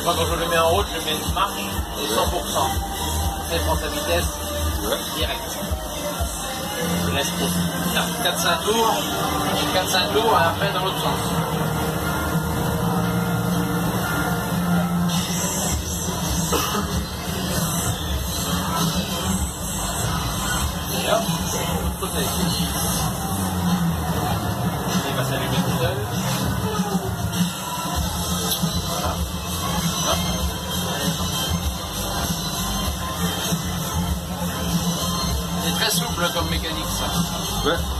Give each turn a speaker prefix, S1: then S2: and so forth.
S1: Moi, quand je le mets en route, je mets marche et 100%. Après, je prends sa vitesse direct. Je laisse pour 4-5 tours, et 4-5 tours, et après dans l'autre sens. Et hop, côté. Il va s'allumer tout seul. Voilà. Hop. C'est très souple comme mécanique ça.
S2: Ouais.